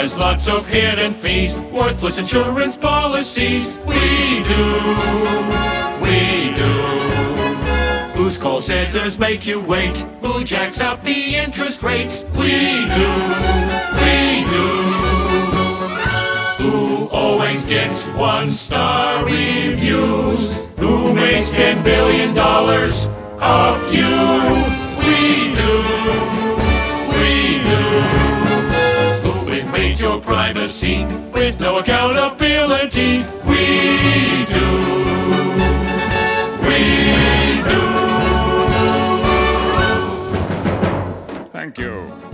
has lots of hidden fees, worthless insurance policies. We do. Whose call centers make you wait? Who jacks up the interest rates? We do. Who always gets one-star reviews? Who makes $10 billion off you? We do. Who invades your privacy with no accountability? We do. Thank you.